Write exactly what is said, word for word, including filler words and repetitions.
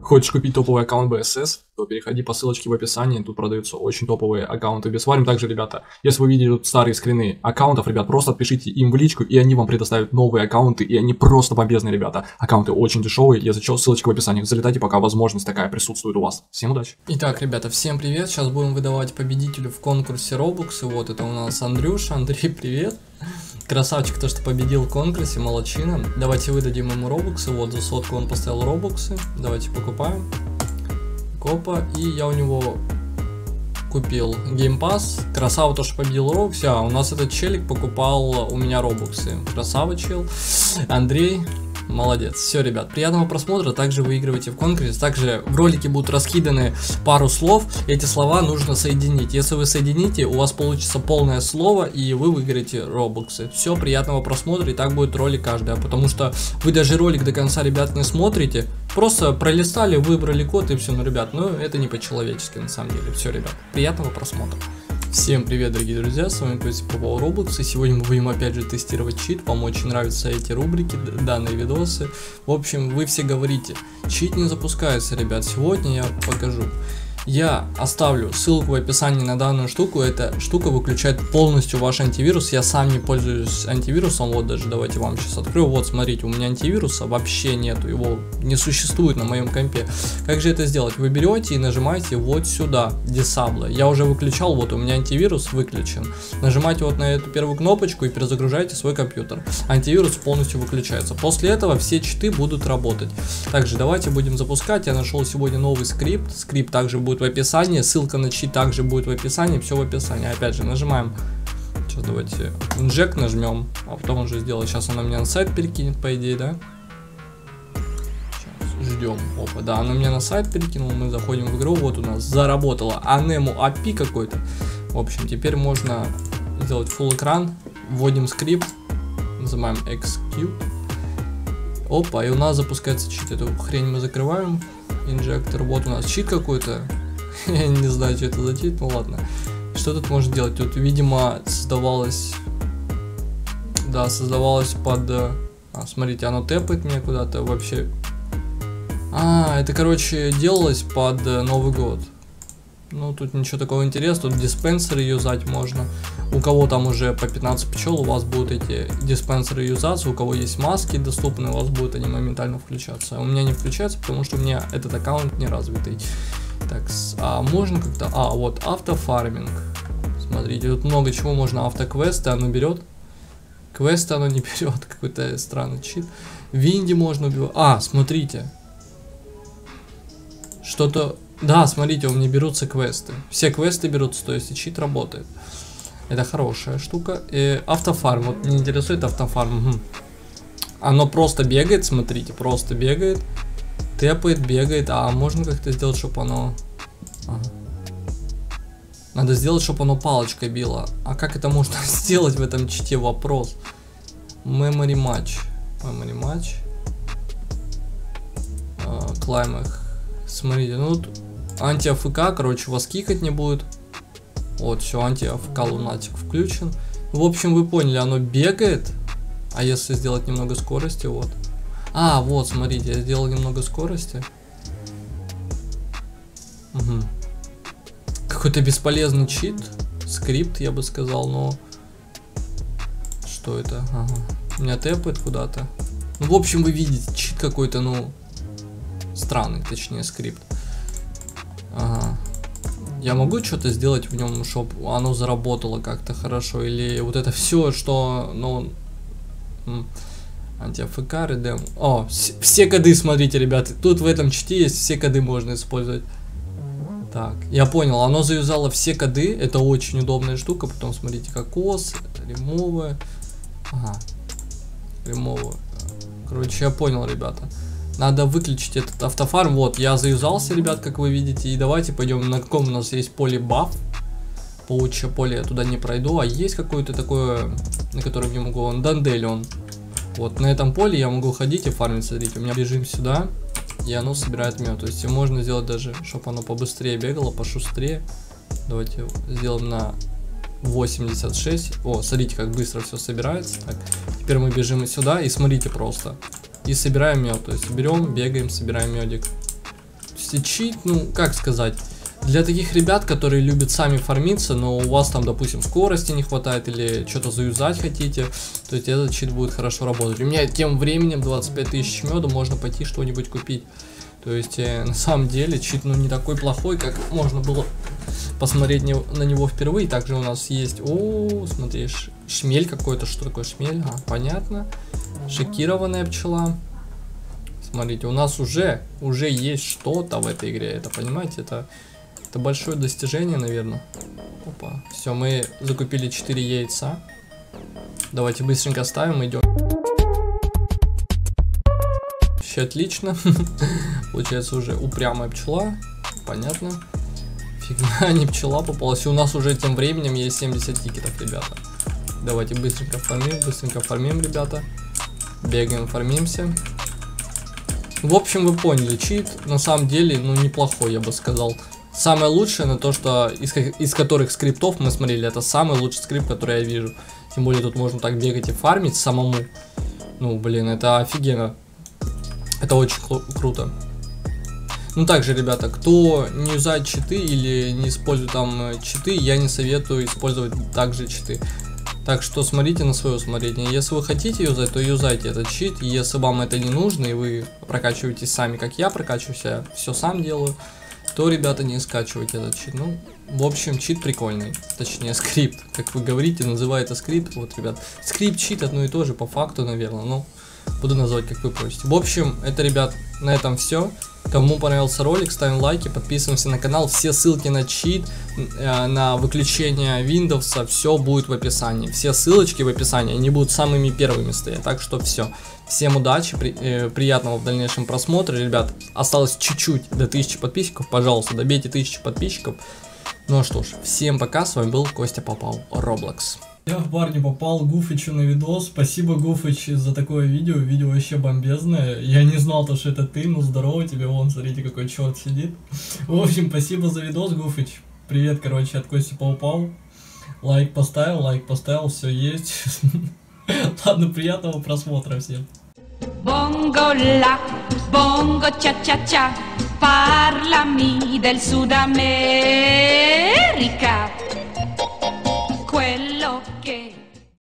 Хочешь купить топовый аккаунт би эс эс, то переходи по ссылочке в описании, тут продаются очень топовые аккаунты Biswarm. Также, ребята, если вы видели тут старые скрины аккаунтов, ребят, просто отпишите им в личку, и они вам предоставят новые аккаунты, и они просто бомбезные, ребята. Аккаунты очень дешевые, если что, ссылочка в описании. Залетайте, пока возможность такая присутствует у вас. Всем удачи! Итак, ребята, всем привет, сейчас будем выдавать победителю в конкурсе Robux, и вот это у нас Андрюша. Андрей, привет! Красавчик, то, что победил в конкурсе, молодчина. Давайте выдадим ему робоксы. Вот за сотку он поставил робоксы. Давайте покупаем. Копа. И я у него купил геймпас. Красава, то, что победил робоксы. А, у нас этот челик покупал у меня робоксы. Красава, чел. Андрей. Молодец. Все, ребят, приятного просмотра. Также выигрывайте в конкурсе. Также в ролике будут раскиданы пару слов. Эти слова нужно соединить. Если вы соедините, у вас получится полное слово, и вы выиграете робоксы. Все, приятного просмотра. И так будет ролик каждый. Потому что вы даже ролик до конца, ребят, не смотрите. Просто пролистали, выбрали код и все. Ну, ребят, ну это не по-человечески на самом деле. Все, ребят, приятного просмотра. Всем привет, дорогие друзья, с вами Попал Roblox, и сегодня мы будем опять же тестировать чит. Вам очень нравятся эти рубрики, данные видосы. В общем, вы все говорите, чит не запускается, ребят. Сегодня я покажу. Я оставлю ссылку в описании на данную штуку. Эта штука выключает полностью ваш антивирус. Я сам не пользуюсь антивирусом. Вот даже давайте вам сейчас открою. Вот смотрите, у меня антивируса вообще нету. Его не существует на моем компе. Как же это сделать? Вы берете и нажимаете вот сюда, Disable. Я уже выключал, вот у меня антивирус выключен. Нажимаете вот на эту первую кнопочку и перезагружаете свой компьютер. Антивирус полностью выключается. После этого все читы будут работать. Также давайте будем запускать. Я нашел сегодня новый скрипт. Скрипт также будет в описании, ссылка на чит также будет в описании, все в описании. Опять же, нажимаем, сейчас давайте инжект нажмем, а потом уже сделать. Сейчас она меня на сайт перекинет, по идее, да? Сейчас, ждем. Опа, да, она меня на сайт перекинула, мы заходим в игру, вот у нас заработала Anemo эй пи ай какой-то. В общем, теперь можно сделать full экран, вводим скрипт, нажимаем execute. Опа, и у нас запускается чит. Эту хрень мы закрываем. Инжектор, вот у нас чит какой-то. Я не знаю, что это за чит, ну ладно. Что тут можно делать? Тут, видимо, создавалось... Да, создавалось под... А, смотрите, оно тэпает меня куда-то вообще. А, это, короче, делалось под Новый год. Ну, тут ничего такого интересного. Тут диспенсеры юзать можно. У кого там уже по пятнадцать пчел, у вас будут эти диспенсеры юзаться. У кого есть маски доступны, у вас будут они моментально включаться. А у меня не включается, потому что у меня этот аккаунт не развитый. Так, а можно как-то... А, вот, автофарминг. Смотрите, тут много чего можно. Автоквесты оно берет. Квесты оно не берет. Какой-то странный чит. Винди можно убивать. А, смотрите. Что-то... Да, смотрите, у меня берутся квесты. Все квесты берутся, то есть и чит работает. Это хорошая штука. И автофарм. Вот меня интересует автофарм. Угу. Оно просто бегает, смотрите, просто бегает. Тэпает, бегает. А можно как-то сделать, чтобы оно... Ага. Надо сделать, чтобы оно палочкой било. А как это можно сделать в этом чите? Вопрос. Memory match. Memory match. Клаймах. Смотрите, ну тут анти-АФК, короче, вас кикать не будет. Вот, все, анти-АФК лунатик включен. В общем, вы поняли, оно бегает. А если сделать немного скорости, вот. А, вот, смотрите, я сделал немного скорости. Угу. Какой-то бесполезный чит. Скрипт, я бы сказал, но... Что это? Ага. Меня тэпает куда-то. Ну, в общем, вы видите, чит какой-то, ну... Странный, точнее, скрипт. Ага. Я могу что-то сделать в нем, чтобы оно заработало как-то хорошо? Или вот это все, что, ну... Анти-АФК, редем. О, все коды, смотрите, ребят. Тут в этом чите есть все коды, можно использовать. Так, я понял, оно заюзало все коды. Это очень удобная штука. Потом смотрите, кокос, ремовы. Ага. Ремовы. Короче, я понял, ребята. Надо выключить этот автофарм. Вот, я заюзался, ребят, как вы видите. И давайте пойдем, на каком у нас есть поле баф. Получше поле я туда не пройду. А есть какое-то такое, на котором я могу... Он Данделион. Вот, на этом поле я могу ходить и фармить. Смотрите, у меня бежим сюда, и оно собирает мед. То есть можно сделать даже, чтобы оно побыстрее бегало, пошустрее. Давайте сделаем на восемьдесят шесть. О, смотрите, как быстро все собирается. Так, теперь мы бежим сюда, и смотрите просто. И собираем мед. То есть берем, бегаем, собираем медик. все чит, ну, как сказать, для таких ребят, которые любят сами фармиться, но у вас там, допустим, скорости не хватает или что-то заюзать хотите, то есть этот чит будет хорошо работать. У меня тем временем двадцать пять тысяч меда, можно пойти что-нибудь купить. То есть, э, на самом деле, чит, ну, не такой плохой, как можно было посмотреть не, на него впервые. Также у нас есть, о, смотри, ш, шмель какой-то, что такое шмель, а, понятно, шокированная пчела. Смотрите, у нас уже, уже есть что-то в этой игре, это, понимаете, это, это большое достижение, наверное. Опа, все, мы закупили четыре яйца. Давайте быстренько ставим, идем. Все отлично. Получается уже упрямая пчела. Понятно. Фигня, не пчела попалась. И у нас уже тем временем есть семьдесят тикетов, ребята. Давайте быстренько фармим, быстренько фармим, ребята. Бегаем, фармимся. В общем, вы поняли, чит на самом деле, ну, неплохой, я бы сказал. Самое лучшее на то, что из, из которых скриптов мы смотрели, это самый лучший скрипт, который я вижу. Тем более тут можно так бегать и фармить самому. Ну, блин, это офигенно. Это очень круто. Ну, также, ребята, кто не юзает читы или не использует там читы, я не советую использовать также читы. Так что смотрите на свое усмотрение. Если вы хотите юзать, то юзайте этот чит. Если вам это не нужно, и вы прокачиваетесь сами, как я прокачиваюсь, я все сам делаю, то, ребята, не скачивайте этот чит. Ну, в общем, чит прикольный. Точнее, скрипт. Как вы говорите, называется скрипт. Вот, ребят, скрипт, чит одно и то же, по факту, наверное. Ну, буду называть, как вы просите. В общем, это, ребят, на этом все. Кому понравился ролик, ставим лайки, подписываемся на канал. Все ссылки на чит, э, на выключение Windows, все будет в описании. Все ссылочки в описании, они будут самыми первыми стоять. Так что все. Всем удачи, при, э, приятного в дальнейшем просмотра. Ребят, осталось чуть-чуть до тысячи подписчиков. Пожалуйста, добейте тысячи подписчиков. Ну а что ж, всем пока. С вами был Костя Попал, Roblox. Я в бар не попал Гуфычу на видос. Спасибо, Гуфыч, за такое видео. Видео вообще бомбезное. Я не знал, то, что это ты. Ну, здорово тебе. Вон, смотрите, какой черт сидит. В общем, спасибо за видос, Гуфыч. Привет, короче, от Кости Попал. Лайк поставил, лайк поставил, все есть. Ладно, приятного просмотра всем. Bongo la, bongo cha cha cha, parlami del Sud America. Quello